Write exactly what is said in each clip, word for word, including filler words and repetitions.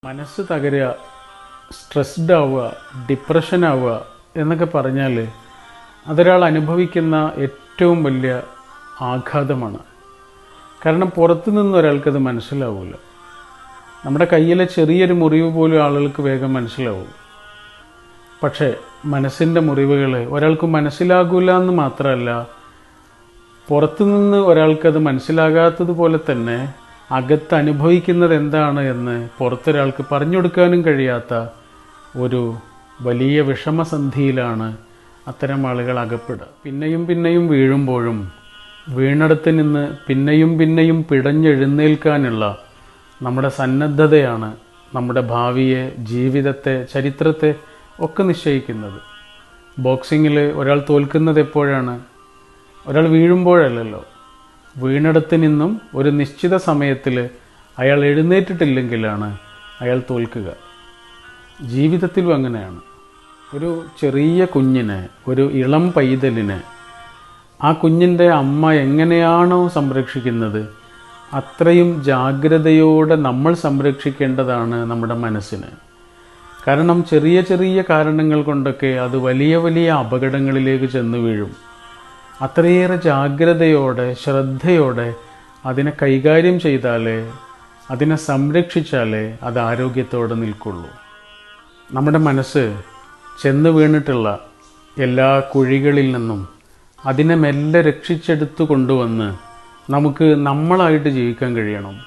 മനസ്സ് തകരുക, സ്ട്രെസ്ഡ് ആവുക, ഡിപ്രഷൻ ആവുക എന്നൊക്കെ പറഞ്ഞാൽ അതൊരാൾ അനുഭവിക്കുന്ന ഏറ്റവും വലിയ ആഘാതമാണ്. കാരണം പുറത്തു നിന്ന് ഒരാൾക്കത് മനസ്സിലാവില്ല. നമ്മുടെ കയ്യിലെ ചെറിയൊരു മുറിവ് പോലും ആളുകൾക്ക് വേഗം മനസ്സിലാവും. പക്ഷേ മനസ്സിൻ്റെ മുറിവുകൾ ഒരാൾക്ക് മനസ്സിലാകില്ല എന്ന് മാത്രമല്ല, പുറത്തുനിന്ന് ഒരാൾക്കത് മനസ്സിലാകാത്തതുപോലെ തന്നെ അകത്ത് അനുഭവിക്കുന്നത് എന്താണ് എന്ന് പുറത്തൊരാൾക്ക് പറഞ്ഞു കൊടുക്കാനും കഴിയാത്ത ഒരു വലിയ വിഷമസന്ധിയിലാണ് അത്തരം ആളുകൾ അകപ്പെടുക. പിന്നെയും പിന്നെയും വീഴുമ്പോഴും വീണിടത്ത് നിന്ന് പിന്നെയും പിന്നെയും പിടഞ്ഞെഴുന്നേൽക്കാനുള്ള നമ്മുടെ സന്നദ്ധതയാണ് നമ്മുടെ ഭാവിയെ, ജീവിതത്തെ, ചരിത്രത്തെ ഒക്കെ നിശ്ചയിക്കുന്നത്. ബോക്സിങ്ങിൽ ഒരാൾ തോൽക്കുന്നത് എപ്പോഴാണ്? ഒരാൾ വീഴുമ്പോഴല്ലല്ലോ. വീണിടത്ത് നിന്നും ഒരു നിശ്ചിത സമയത്തിൽ അയാൾ എഴുന്നേറ്റിട്ടില്ലെങ്കിലാണ് അയാൾ തോൽക്കുക. ജീവിതത്തിലും അങ്ങനെയാണ്. ഒരു ചെറിയ കുഞ്ഞിനെ, ഒരു ഇളം പൈതലിനെ ആ കുഞ്ഞിൻ്റെ അമ്മ എങ്ങനെയാണോ സംരക്ഷിക്കുന്നത് അത്രയും ജാഗ്രതയോടെ നമ്മൾ സംരക്ഷിക്കേണ്ടതാണ് നമ്മുടെ മനസ്സിന്. കാരണം ചെറിയ ചെറിയ കാരണങ്ങൾ കൊണ്ടൊക്കെ അത് വലിയ വലിയ അപകടങ്ങളിലേക്ക് ചെന്ന് വീഴും. അത്രയേറെ ജാഗ്രതയോടെ, ശ്രദ്ധയോടെ അതിനെ കൈകാര്യം ചെയ്താലേ, അതിനെ സംരക്ഷിച്ചാലേ അത് ആരോഗ്യത്തോടെ നിൽക്കുള്ളൂ. നമ്മുടെ മനസ്സ് ചെന്ന് വീണിട്ടുള്ള എല്ലാ കുഴികളിൽ നിന്നും അതിനെ മെല്ലെ രക്ഷിച്ചെടുത്തു കൊണ്ടുവന്ന് നമുക്ക് നമ്മളായിട്ട് ജീവിക്കാൻ കഴിയണം.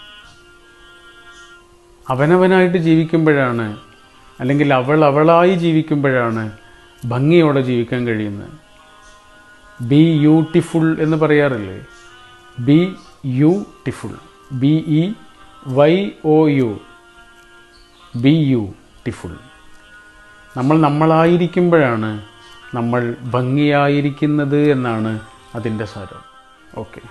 അവനവനായിട്ട് ജീവിക്കുമ്പോഴാണ്, അല്ലെങ്കിൽ അവൾ അവളായി ജീവിക്കുമ്പോഴാണ് ഭംഗിയോടെ ജീവിക്കാൻ കഴിയുന്നത്. ബി യൂട്ടിഫുൾ എന്ന് പറയാറില്ലേ? Beautiful, B E Y O U, beautiful. നമ്മൾ നമ്മളായിരിക്കുമ്പോഴാണ് നമ്മൾ ഭംഗിയായിരിക്കുന്നത് എന്നാണ് അതിൻ്റെ സാരം. ഓക്കെ.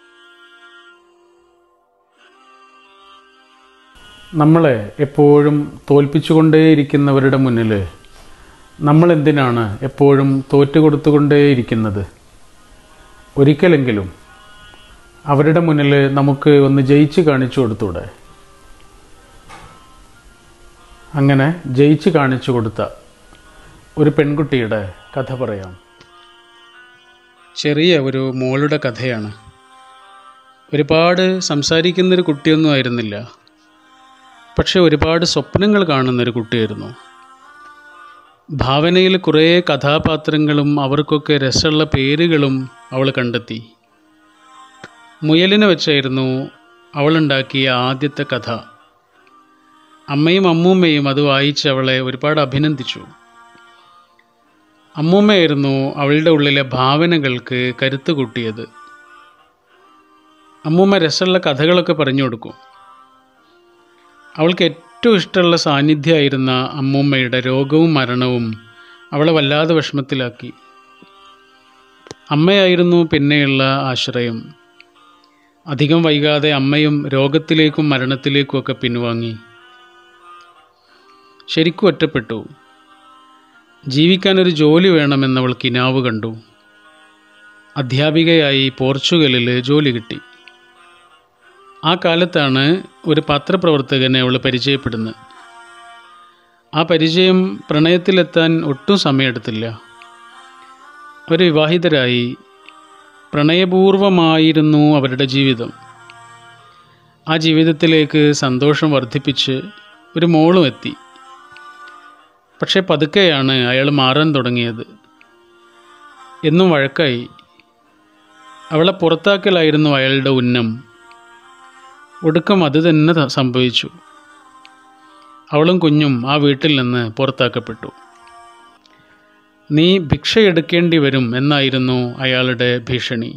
നമ്മളെ എപ്പോഴും തോൽപ്പിച്ചുകൊണ്ടേയിരിക്കുന്നവരുടെ മുന്നിൽ നമ്മളെന്തിനാണ് എപ്പോഴും തോറ്റുകൊടുത്തുകൊണ്ടേയിരിക്കുന്നത്? ഒരിക്കലെങ്കിലും അവരുടെ മുന്നിൽ നമുക്ക് ഒന്ന് ജയിച്ച് കാണിച്ചു കൊടുത്തൂടെ? അങ്ങനെ ജയിച്ച് കാണിച്ചു കൊടുത്ത ഒരു പെൺകുട്ടിയുടെ കഥ പറയാം. ചെറിയ ഒരു മോളുടെ കഥയാണ്. ഒരുപാട് സംസാരിക്കുന്നൊരു കുട്ടിയൊന്നും ആയിരുന്നില്ല, പക്ഷെ ഒരുപാട് സ്വപ്നങ്ങൾ കാണുന്നൊരു കുട്ടിയായിരുന്നു. ഭാവനയിൽ കുറേ കഥാപാത്രങ്ങളും അവർക്കൊക്കെ രസമുള്ള പേരുകളും അവൾ കണ്ടെത്തി. മുയലിനെ വെച്ചായിരുന്നു അവളുണ്ടാക്കിയ ആദ്യത്തെ കഥ. അമ്മയും അമ്മൂമ്മയും അത് വായിച്ച് അവളെ ഒരുപാട് അഭിനന്ദിച്ചു. അമ്മൂമ്മയായിരുന്നു അവളുടെ ഉള്ളിലെ ഭാവനകൾക്ക് കരുത്ത് കൂട്ടിയത്. അമ്മൂമ്മ രസമുള്ള കഥകളൊക്കെ പറഞ്ഞു കൊടുക്കും. അവൾക്ക് ഏറ്റവും ഇഷ്ടമുള്ള സാന്നിധ്യമായിരുന്ന അമ്മൂമ്മയുടെ രോഗവും മരണവും അവളെ വല്ലാതെ വിഷമത്തിലാക്കി. അമ്മയായിരുന്നു പിന്നെയുള്ള ആശ്രയം. അധികം വൈകാതെ അമ്മയും രോഗത്തിലേക്കും മരണത്തിലേക്കുമൊക്കെ പിൻവാങ്ങി. ശരിക്കും ഒറ്റപ്പെട്ടു. ജീവിക്കാനൊരു ജോലി വേണമെന്നവൾ കിനാവ് കണ്ടു. അധ്യാപികയായി പോർച്ചുഗലിൽ ജോലി കിട്ടി. ആ കാലത്താണ് ഒരു പത്രപ്രവർത്തകനെ അവൾ പരിചയപ്പെടുന്നത്. ആ പരിചയം പ്രണയത്തിലെത്താൻ ഒട്ടും സമയമെടുത്തില്ല. അവർ വിവാഹിതരായി. പ്രണയപൂർവമായിരുന്നു അവരുടെ ജീവിതം. ആ ജീവിതത്തിലേക്ക് സന്തോഷം വർദ്ധിപ്പിച്ച് ഒരു മോളും എത്തി. പക്ഷേ പതുക്കെയാണ് അയാൾ മാറാൻ തുടങ്ങിയത്. എന്നും വഴക്കായി. അവളെ പുറത്താക്കലായിരുന്നു അയാളുടെ ഉന്നം. ഒടുക്കം അത് തന്നെ സംഭവിച്ചു. അവളും കുഞ്ഞും ആ വീട്ടിൽ നിന്ന് പുറത്താക്കപ്പെട്ടു. നീ ഭിക്ഷയെടുക്കേണ്ടി വരും എന്നായിരുന്നു അയാളുടെ ഭീഷണി.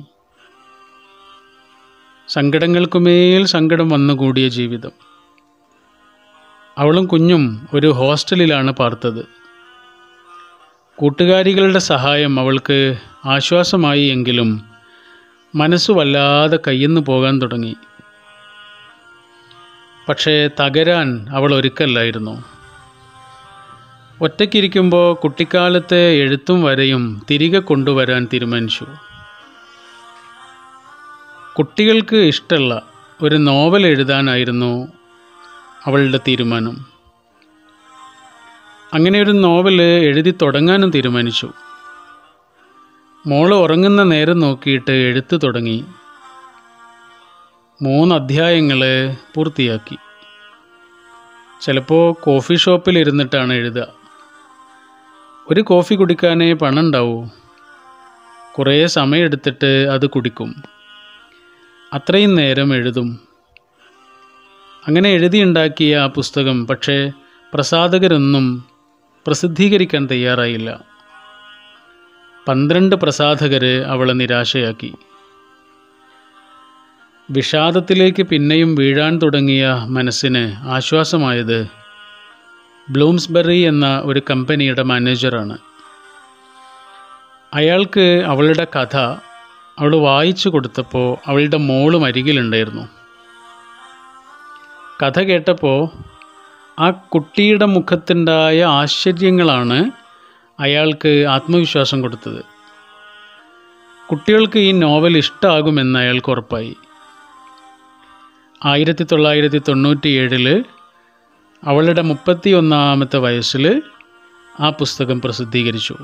സങ്കടങ്ങൾക്കുമേൽ സങ്കടം വന്നുകൂടിയ ജീവിതം. അവളും കുഞ്ഞും ഒരു ഹോസ്റ്റലിലാണ് പാർത്തത്. കൂട്ടുകാരികളുടെ സഹായം അവൾക്ക് ആശ്വാസമായി എങ്കിലും മനസ്സ് വല്ലാതെ കയ്യിന്ന് പോകാൻ തുടങ്ങി. പക്ഷേ തകരാൻ അവൾ ഒരുക്കല്ലായിരുന്നു. ഒറ്റയ്ക്കിരിക്കുമ്പോൾ കുട്ടിക്കാലത്തെ എഴുത്തും വരയും തിരികെ കൊണ്ടുവരാൻ തീരുമാനിച്ചു. കുട്ടികൾക്ക് ഇഷ്ടമുള്ള ഒരു നോവൽ എഴുതാനായിരുന്നു അവളുടെ തീരുമാനം. അങ്ങനെ ഒരു നോവൽ എഴുതി തുടങ്ങാനും തീരുമാനിച്ചു. മോള് ഉറങ്ങുന്ന നേരം നോക്കിയിട്ട് എഴുത്ത് തുടങ്ങി. മൂന്ന് അധ്യായങ്ങൾ പൂർത്തിയാക്കി. ചിലപ്പോൾ കോഫി ഷോപ്പിൽ ഇരുന്നിട്ടാണ് എഴുതുക. ഒരു കോഫി കുടിക്കാനേ പണം ഉണ്ടാവൂ. കുറേ സമയമെടുത്തിട്ട് അത് കുടിക്കും. അത്രയും നേരം എഴുതും. അങ്ങനെ എഴുതിയുണ്ടാക്കിയ ആ പുസ്തകം പക്ഷേ പ്രസാധകരൊന്നും പ്രസിദ്ധീകരിക്കാൻ തയ്യാറായില്ല. പന്ത്രണ്ട് പ്രസാധകർ അവളെ നിരാശയാക്കി. വിഷാദത്തിലേക്ക് പിന്നെയും വീഴാൻ തുടങ്ങിയ മനസ്സിന് ആശ്വാസമായത് ബ്ലൂംസ്ബറി എന്ന ഒരു കമ്പനിയുടെ മാനേജറാണ്. അയാൾക്ക് അവളുടെ കഥ അവൾ വായിച്ചു കൊടുത്തപ്പോൾ അവളുടെ മോളും അരികിലുണ്ടായിരുന്നു. കഥ കേട്ടപ്പോൾ ആ കുട്ടിയുടെ മുഖത്തുണ്ടായ ആശ്ചര്യങ്ങളാണ് അയാൾക്ക് ആത്മവിശ്വാസം കൊടുത്തത്. കുട്ടികൾക്ക് ഈ നോവൽ ഇഷ്ടമാകുമെന്ന് അയാൾക്ക് ഉറപ്പായി. ആയിരത്തി തൊള്ളായിരത്തി തൊണ്ണൂറ്റി ഏഴിൽ അവളുടെ മുപ്പത്തി ഒന്നാമത്തെ വയസ്സിൽ ആ പുസ്തകം പ്രസിദ്ധീകരിച്ചു.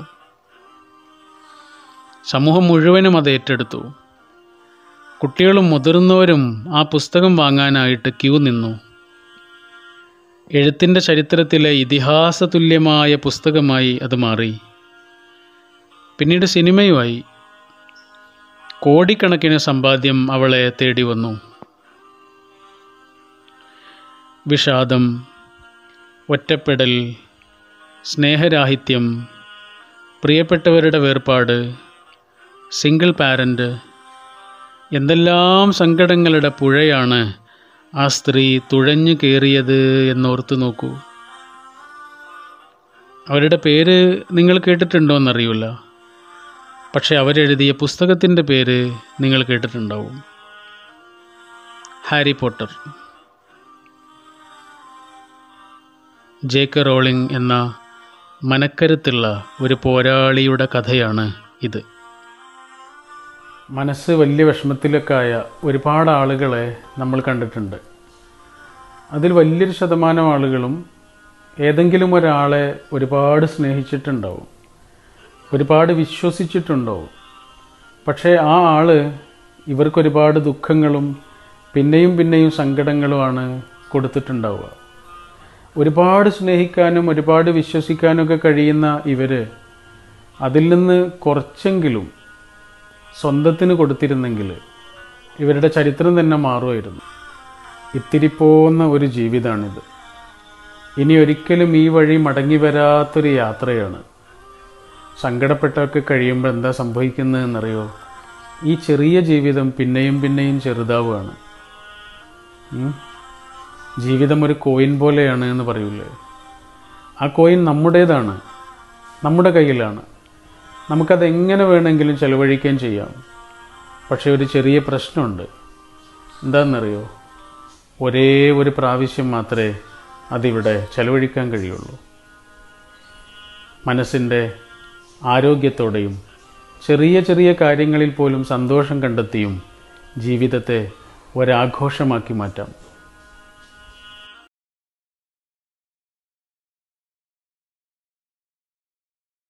സമൂഹം മുഴുവനും അത് ഏറ്റെടുത്തു. കുട്ടികളും മുതിർന്നവരും ആ പുസ്തകം വാങ്ങാനായിട്ട് ക്യൂ നിന്നു. എഴുത്തിൻ്റെ ചരിത്രത്തിലെ ഇതിഹാസ തുല്യമായ പുസ്തകമായി അത് മാറി. പിന്നീട് സിനിമയുമായി. കോടിക്കണക്കിന് സമ്പാദ്യം അവളെ തേടി വന്നു. വിഷാദം, ഒറ്റപ്പെടൽ, സ്നേഹരാഹിത്യം, പ്രിയപ്പെട്ടവരുടെ വേർപാട്, സിംഗിൾ പാരൻ്റ്, എന്തെല്ലാം സങ്കടങ്ങളുടെ പുഴയാണ് ആ സ്ത്രീ തുഴഞ്ഞു കയറിയത് എന്നോർത്ത് നോക്കൂ. അവരുടെ പേര് നിങ്ങൾ കേട്ടിട്ടുണ്ടോ എന്നറിയില്ല. പക്ഷെ അവരെഴുതിയ പുസ്തകത്തിൻ്റെ പേര് നിങ്ങൾ കേട്ടിട്ടുണ്ടാവും. Harry Potter. J K Rowling എന്ന മനക്കരുത്തുള്ള ഒരു പോരാളിയുടെ കഥയാണ് ഇത്. മനസ്സ് വലിയ വിഷമത്തിലൊക്കെ ആയ ഒരുപാട് ആളുകളെ നമ്മൾ കണ്ടിട്ടുണ്ട്. അതിൽ വലിയൊരു ശതമാനം ആളുകളും ഏതെങ്കിലും ഒരാളെ ഒരുപാട് സ്നേഹിച്ചിട്ടുണ്ടാവും, ഒരുപാട് വിശ്വസിച്ചിട്ടുണ്ടാവും. പക്ഷേ ആ ആൾ ഇവർക്കൊരുപാട് ദുഃഖങ്ങളും പിന്നെയും പിന്നെയും സങ്കടങ്ങളുമാണ് കൊടുത്തിട്ടുണ്ടാവുക. ഒരുപാട് സ്നേഹിക്കാനും ഒരുപാട് വിശ്വസിക്കാനൊക്കെ കഴിയുന്ന ഇവർ അതിൽ നിന്ന് കുറച്ചെങ്കിലും സ്വന്തത്തിന് കൊടുത്തിരുന്നെങ്കിൽ ഇവരുടെ ചരിത്രം തന്നെ മാറുമായിരുന്നു. ഇത്തിരി പോകുന്ന ഒരു ജീവിതമാണിത്. ഇനി ഒരിക്കലും ഈ വഴി മടങ്ങി വരാത്തൊരു യാത്രയാണ്. സങ്കടപ്പെട്ടൊക്കെ കഴിയുമ്പോൾ എന്താ സംഭവിക്കുന്നതെന്നറിയോ? ഈ ചെറിയ ജീവിതം പിന്നെയും പിന്നെയും ചെറുതാവുകയാണ്. ജീവിതം ഒരു കോയിൻ പോലെയാണ് എന്ന് പറയൂലേ? ആ കോയിൻ നമ്മുടേതാണ്, നമ്മുടെ കയ്യിലാണ്. നമുക്കതെങ്ങനെ വേണമെങ്കിലും ചെലവഴിക്കുകയും ചെയ്യാം. പക്ഷേ ഒരു ചെറിയ പ്രശ്നമുണ്ട്. എന്താണെന്നറിയോ? ഒരേ ഒരു പ്രാവശ്യം മാത്രമേ അതിവിടെ ചെലവഴിക്കാൻ കഴിയുള്ളൂ. മനസ്സിൻ്റെ ആരോഗ്യത്തോടെയും ചെറിയ ചെറിയ കാര്യങ്ങളിൽ പോലും സന്തോഷം കണ്ടെത്തിയും ജീവിതത്തെ ഒരാഘോഷമാക്കി മാറ്റാം.